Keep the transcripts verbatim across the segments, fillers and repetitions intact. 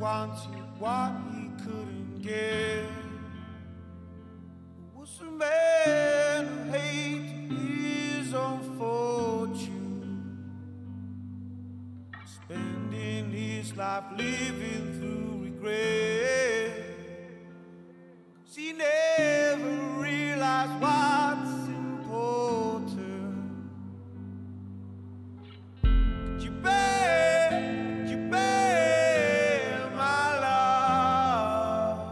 wanted what he couldn't get. It was a man who hated his own fortune, spending his life living through regret, 'cause he never realized what's important. Could you bear, could you bear my love?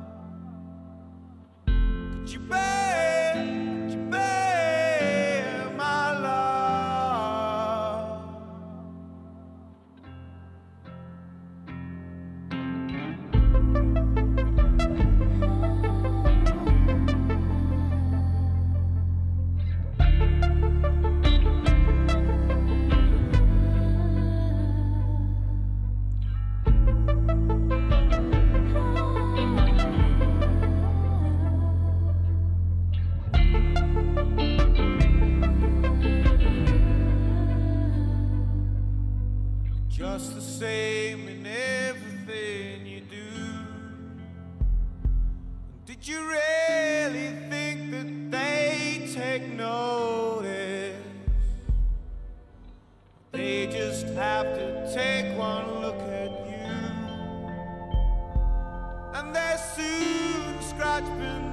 Could you bear, could you bear my love? Just the same in everything you do. Did you really think that they take notice? They just have to take one look at you, and they soon scratch beneath